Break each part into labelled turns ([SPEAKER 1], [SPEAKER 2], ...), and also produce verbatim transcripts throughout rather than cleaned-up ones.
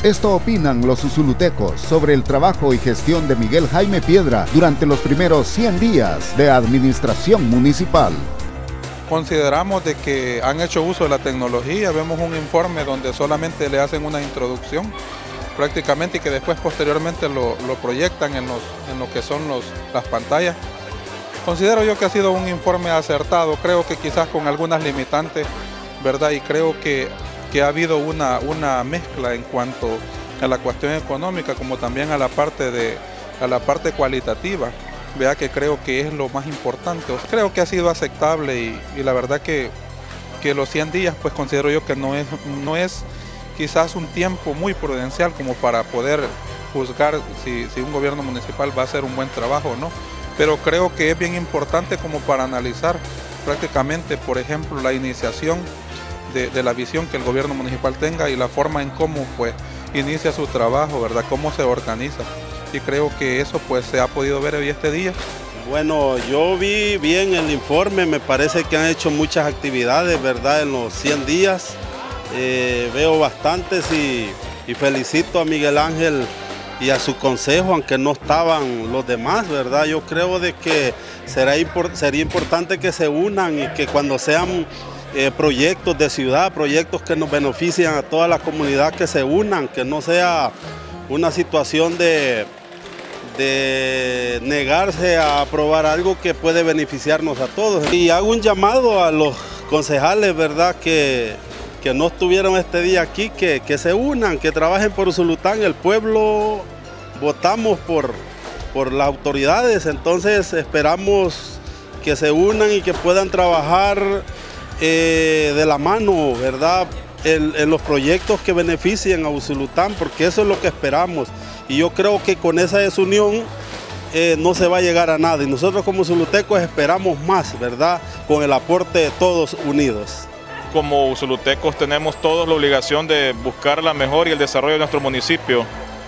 [SPEAKER 1] Esto opinan los usulutecos sobre el trabajo y gestión de Miguel Jaime Piedra durante los primeros cien días de administración municipal.
[SPEAKER 2] Consideramos de que han hecho uso de la tecnología. Vemos un informe donde solamente le hacen una introducción prácticamente y que después posteriormente lo, lo proyectan en, los, en lo que son los, las pantallas. Considero yo que ha sido un informe acertado, creo que quizás con algunas limitantes, ¿verdad? Y creo que, que ha habido una, una mezcla en cuanto a la cuestión económica como también a la parte, de, a la parte cualitativa. Vea que creo que es lo más importante. Creo que ha sido aceptable y, y la verdad que, que los cien días pues considero yo que no es, no es quizás un tiempo muy prudencial como para poder juzgar si, si un gobierno municipal va a hacer un buen trabajo o no. Pero creo que es bien importante como para analizar prácticamente, por ejemplo, la iniciación de, de la visión que el gobierno municipal tenga y la forma en cómo pues inicia su trabajo, ¿verdad? Cómo se organiza. Y creo que eso pues se ha podido ver hoy este día.
[SPEAKER 3] Bueno, yo vi bien el informe, me parece que han hecho muchas actividades, ¿verdad? En los cien días, eh, veo bastantes y, y felicito a Miguel Ángel y a su consejo, aunque no estaban los demás, ¿verdad? Yo creo de que será import, sería importante que se unan y que cuando sean eh, proyectos de ciudad, proyectos que nos benefician a toda la comunidad, que se unan, que no sea una situación de... de negarse a aprobar algo que puede beneficiarnos a todos. Y hago un llamado a los concejales, ¿verdad?, que, que no estuvieron este día aquí, que, que se unan, que trabajen por Usulután. El pueblo votamos por, por las autoridades, entonces esperamos que se unan y que puedan trabajar eh, de la mano, ¿verdad?, en, en los proyectos que beneficien a Usulután, porque eso es lo que esperamos. Y yo creo que con esa desunión eh, no se va a llegar a nada. Y nosotros como usulutecos esperamos más, ¿verdad?, con el aporte de todos unidos.
[SPEAKER 4] Como usulutecos tenemos todos la obligación de buscar la mejor y el desarrollo de nuestro municipio.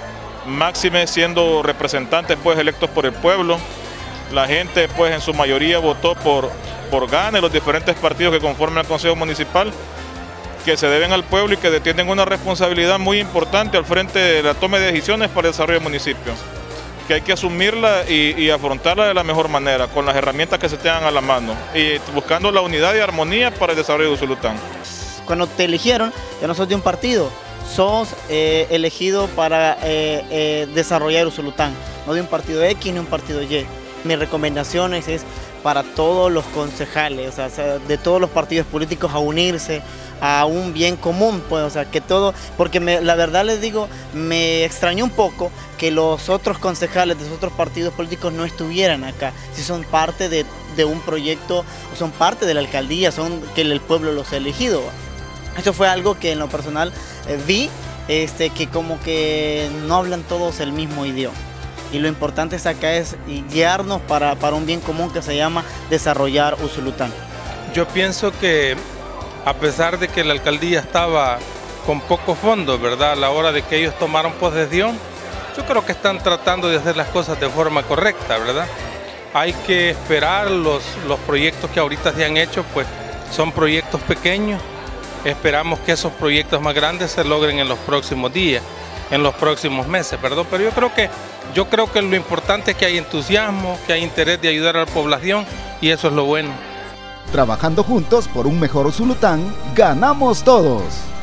[SPEAKER 4] Máxime siendo representantes pues electos por el pueblo. La gente pues en su mayoría votó por, por GANE, los diferentes partidos que conforman el Consejo Municipal, que se deben al pueblo y que tienen una responsabilidad muy importante al frente de la toma de decisiones para el desarrollo del municipio, que hay que asumirla y, y afrontarla de la mejor manera, con las herramientas que se tengan a la mano y buscando la unidad y armonía para el desarrollo de Usulután.
[SPEAKER 5] Cuando te eligieron, ya no sos de un partido, sos eh, elegido para eh, eh, desarrollar Usulután, no de un partido X ni un partido Y. Mis recomendaciones es para todos los concejales, o sea, de todos los partidos políticos a unirse a un bien común, pues, o sea, que todo, porque me, la verdad les digo, me extrañó un poco que los otros concejales de los otros partidos políticos no estuvieran acá, si son parte de, de un proyecto, son parte de la alcaldía, son que el pueblo los ha elegido. Eso fue algo que en lo personal eh, vi, este, que como que no hablan todos el mismo idioma. Y lo importante es acá es guiarnos para, para un bien común que se llama desarrollar Usulután.
[SPEAKER 6] Yo pienso que a pesar de que la alcaldía estaba con poco fondo, ¿verdad?, a la hora de que ellos tomaron posesión, yo creo que están tratando de hacer las cosas de forma correcta, ¿verdad? Hay que esperar los, los proyectos que ahorita se han hecho, pues son proyectos pequeños. Esperamos que esos proyectos más grandes se logren en los próximos días, en los próximos meses, perdón. Pero yo creo que, yo creo que lo importante es que hay entusiasmo, que hay interés de ayudar a la población y eso es lo bueno.
[SPEAKER 1] Trabajando juntos por un mejor Usulután, ganamos todos.